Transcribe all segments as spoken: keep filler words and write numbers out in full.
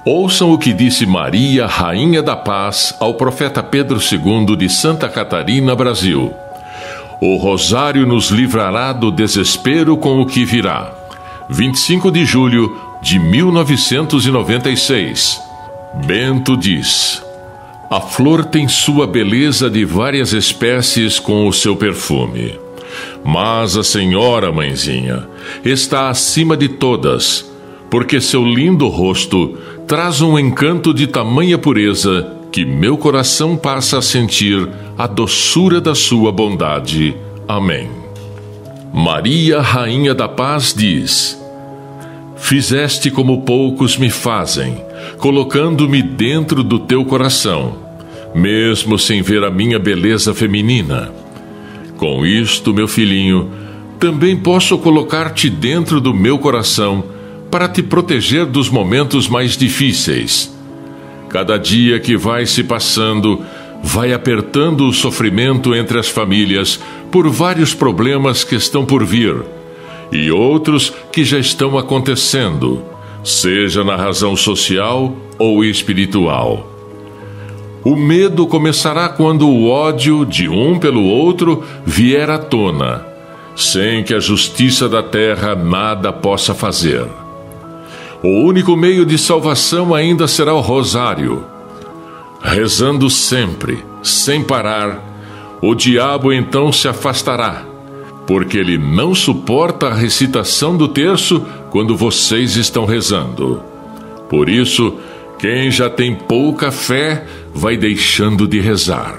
Ouçam o que disse Maria, Rainha da Paz, ao profeta Pedro segundo de Santa Catarina, Brasil. O rosário nos livrará do desespero com o que virá. vinte e cinco de julho de mil novecentos e noventa e seis. Bento diz: a flor tem sua beleza de várias espécies com o seu perfume. Mas a Senhora, mãezinha, está acima de todas, porque seu lindo rosto traz um encanto de tamanha pureza que meu coração passa a sentir a doçura da sua bondade. Amém. Maria, Rainha da Paz, diz: fizeste como poucos me fazem, colocando-me dentro do teu coração, mesmo sem ver a minha beleza feminina. Com isto, meu filhinho, também posso colocar-te dentro do meu coração para te proteger dos momentos mais difíceis. Cada dia que vai se passando, vai apertando o sofrimento entre as famílias por vários problemas que estão por vir e outros que já estão acontecendo, seja na razão social ou espiritual. O medo começará quando o ódio de um pelo outro vier à tona, sem que a justiça da terra nada possa fazer. O único meio de salvação ainda será o rosário. Rezando sempre, sem parar, o diabo então se afastará, porque ele não suporta a recitação do terço quando vocês estão rezando. Por isso, quem já tem pouca fé vai deixando de rezar.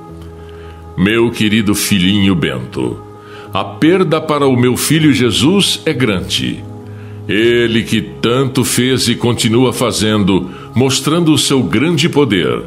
Meu querido filhinho Bento, a perda para o meu filho Jesus é grande. Ele que tanto fez e continua fazendo, mostrando o seu grande poder.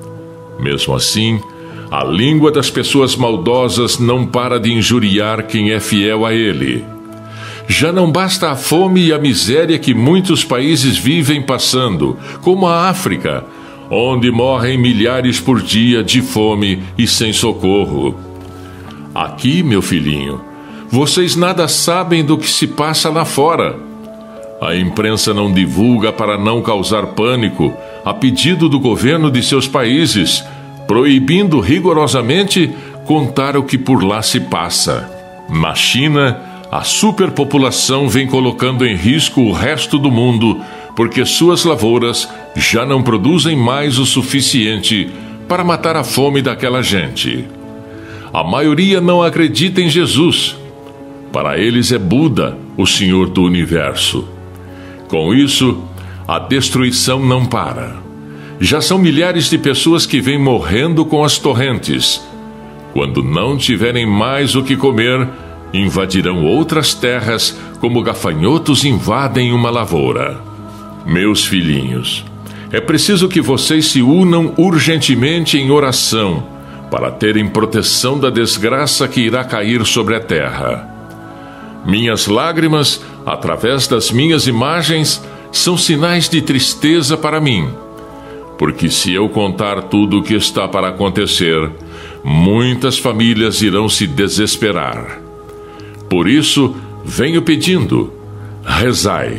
Mesmo assim, a língua das pessoas maldosas não para de injuriar quem é fiel a ele. Já não basta a fome e a miséria que muitos países vivem passando, como a África, onde morrem milhares por dia de fome e sem socorro. Aqui, meu filhinho, vocês nada sabem do que se passa lá fora. A imprensa não divulga para não causar pânico, a pedido do governo de seus países, proibindo rigorosamente contar o que por lá se passa. Na China, a superpopulação vem colocando em risco o resto do mundo, porque suas lavouras já não produzem mais o suficiente para matar a fome daquela gente. A maioria não acredita em Jesus. Para eles é Buda, o Senhor do Universo. Com isso, a destruição não para. Já são milhares de pessoas que vêm morrendo com as torrentes. Quando não tiverem mais o que comer, invadirão outras terras como gafanhotos invadem uma lavoura. Meus filhinhos, é preciso que vocês se unam urgentemente em oração para terem proteção da desgraça que irá cair sobre a terra. Minhas lágrimas, através das minhas imagens, são sinais de tristeza para mim, porque se eu contar tudo o que está para acontecer, muitas famílias irão se desesperar. Por isso, venho pedindo: rezai,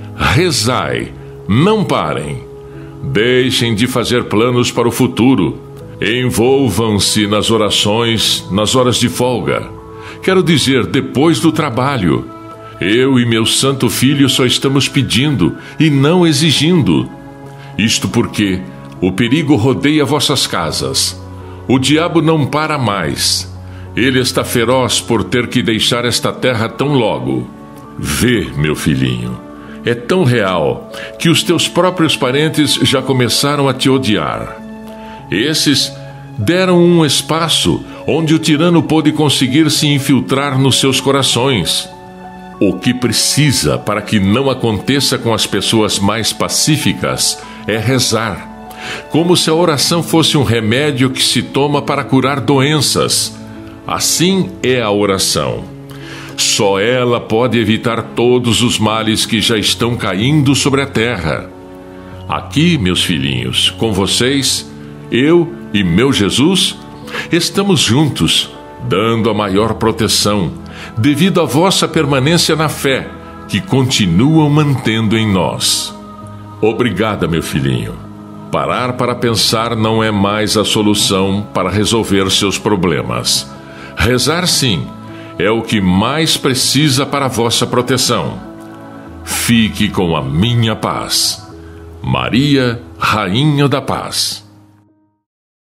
rezai, não parem. Deixem de fazer planos para o futuro. Envolvam-se nas orações, nas horas de folga. Quero dizer, depois do trabalho. Eu e meu santo filho só estamos pedindo e não exigindo. Isto porque o perigo rodeia vossas casas. O diabo não para mais. Ele está feroz por ter que deixar esta terra tão logo. Vê, meu filhinho, é tão real que os teus próprios parentes já começaram a te odiar. Esses deram um espaço onde o tirano pôde conseguir se infiltrar nos seus corações. O que precisa para que não aconteça com as pessoas mais pacíficas é rezar, como se a oração fosse um remédio que se toma para curar doenças. Assim é a oração. Só ela pode evitar todos os males que já estão caindo sobre a terra. Aqui, meus filhinhos, com vocês, eu e meu Jesus, estamos juntos, dando a maior proteção, devido à vossa permanência na fé, que continuam mantendo em nós. Obrigada, meu filhinho. Parar para pensar não é mais a solução para resolver seus problemas. Rezar, sim, é o que mais precisa para a vossa proteção. Fique com a minha paz. Maria, Rainha da Paz.